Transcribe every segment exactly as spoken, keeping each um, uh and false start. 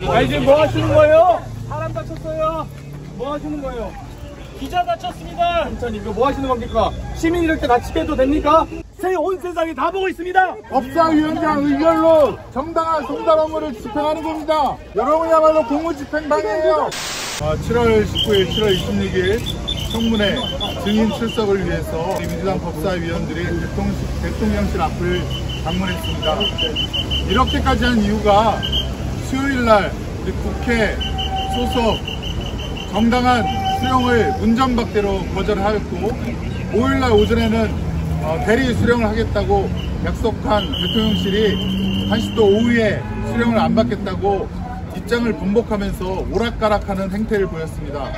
아니 지금 뭐 하시는 거예요? 사람 다쳤어요. 뭐 하시는 거예요? 기자 다쳤습니다. 진짜님 이거 뭐 하시는 겁니까? 시민 이렇게 다치게 해도 됩니까? 새 온 세상이 다 보고 있습니다. 법사위원장 의결로 정당한 송달 업무를 집행하는 겁니다. 여러분이야말로 공무집행방해예요. 아, 칠월 십구일, 칠월 이십육일 청문회 증인 출석을 위해서 민주당 법사위원들이 대통령, 대통령실 앞을 방문했습니다. 이렇게까지 한 이유가 수요일날 우리 국회 소속 정당한 수령을 문전박대로 거절하였고 오일날 오전에는 어, 대리 수령을 하겠다고 약속한 대통령실이 다시 또 오후에 수령을 안 받겠다고 입장을 번복하면서 오락가락하는 행태를 보였습니다.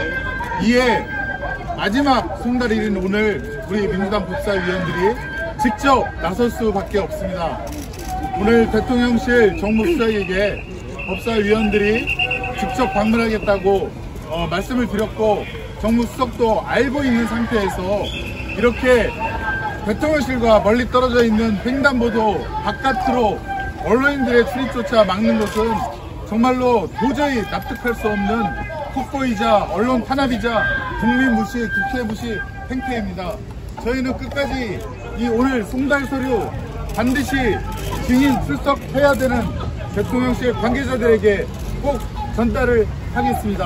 이에 마지막 송달일인 오늘 우리 민주당 법사위원들이 직접 나설 수밖에 없습니다. 오늘 대통령실 정무수석에게 법사위원들이 직접 방문하겠다고 어, 말씀을 드렸고 정무수석도 알고 있는 상태에서 이렇게 대통령실과 멀리 떨어져 있는 횡단보도 바깥으로 언론인들의 출입조차 막는 것은 정말로 도저히 납득할 수 없는 폭거이자 언론 탄압이자 국민 무시, 국회 무시 행태입니다. 저희는 끝까지 이 오늘 송달 서류 반드시 증인 출석해야 되는 대통령실 관계자들에게 꼭 전달을 하겠습니다.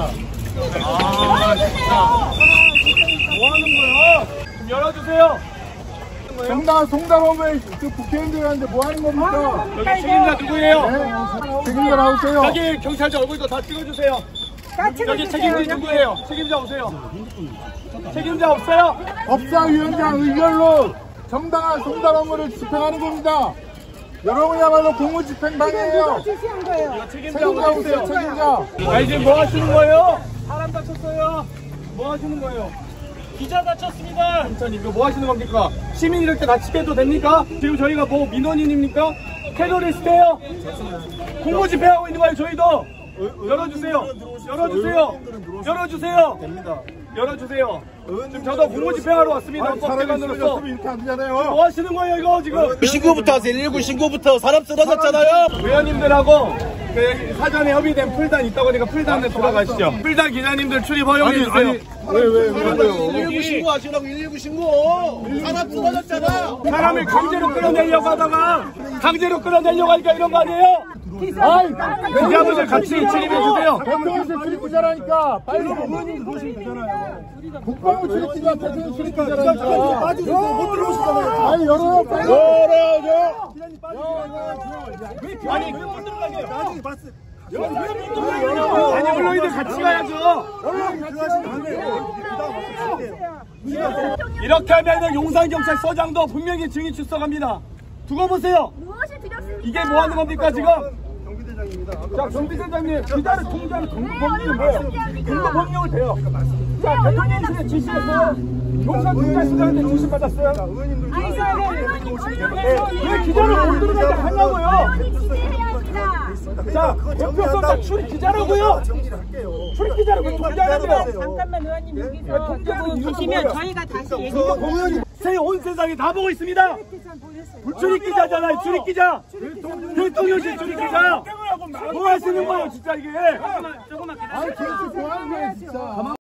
아 진짜 뭐 하는 거야? 좀 열어주세요. 정당한 송달 업무에 그 국회의원들이 하는데 뭐 하는 겁니까? 여기 책임자 누구예요? 네, 책임자 나오세요. 여기 경찰자 얼굴도 다 찍어주세요. 여기 책임자 누구예요? 책임자 오세요. 책임자 없어요? 법사위원장 의결로 정당한 송달 업무를 집행하는 겁니다. 여러분이야말로 공무집행방해예요. 이거 책임자 책임자 오세요. 오세요. 책임자. 아니 지금 뭐 하시는 거예요? 사람 다쳤어요. 뭐 하시는 거예요? 기자 다쳤습니다. 진짜님 이거 뭐 하시는 겁니까? 시민 이렇게 다치게 해도 됩니까? 지금 저희가 뭐 민원인입니까? 테러리스트예요? 공무집행하고 있는 거예요 저희도. 열어주세요. 열어주세요. 열어주세요. 열어주세요. 지금 저도 공무집행하러 왔습니다. 법대관으로서. 이렇게 안 되잖아요. 뭐 하시는 거예요 이거 지금? 신고부터 하세요. 일일구 신고부터. 사람 쓰러졌잖아요. 의원님들하고 그 사전에 협의된 풀단 있다고 하니까 풀단에 돌아가시죠. 풀단 기자님들 출입 허용해 주세요. 왜왜 왜요? 일일구 신고하시라고. 일일구 신고. 사람 쓰러졌잖아. 사람을 강제로 끌어내려고 하다가 강제로 끌어내려고 하니까 이런 거 아니에요? 아이, 기자분들 같이 출입해 주세요. 대통령실 출입기자라니까 빨리 의원님 보시면 되잖아요. 국방부 출입기자, 대통령 출입기자라니까. 빠지세요. 못 들어오시잖아요. 아니 열어요. 빨리. 열어요. 아니 왜못 들어가게요? 나중에 봤어. 왜못 들어가게요? 아니 언론인들 같이 가야죠. 이렇게 하면 용산경찰서장도 분명히 증인 출석합니다. 두고 보세요. 무엇을 드렸습니까? 이게 뭐 하는 겁니까 지금? 자, 경비대장님, 기자를 통제하는 근거법령이 뭐예요? 근거법령을 돼요. 자, 대통령실에 지시해서 용산경찰서장한테 지시 받았어요. 왜 기자를 못 들어가게 하냐고요? 자, 대표선장 출입 기자라고요? 출입 기자를 왜 통제하는데요? 잠깐만 의원님 여기서 주시면 저희가 다시 얘기해. 새 온 세상이 다 보고 있습니다. 출입 기자잖아요, 출입 기자. 대통령실 출입 기자. 뭐 하시는 거예요, 진짜 이게? 아니, 진짜 뭐 하는 거예요, 진짜.